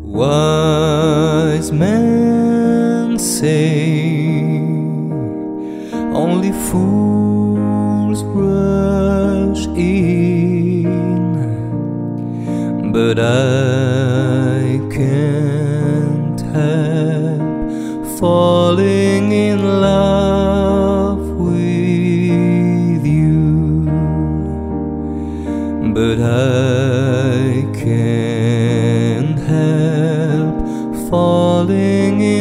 Wise men say only fools rush in, but I can't help falling in love with you. But I can't help falling in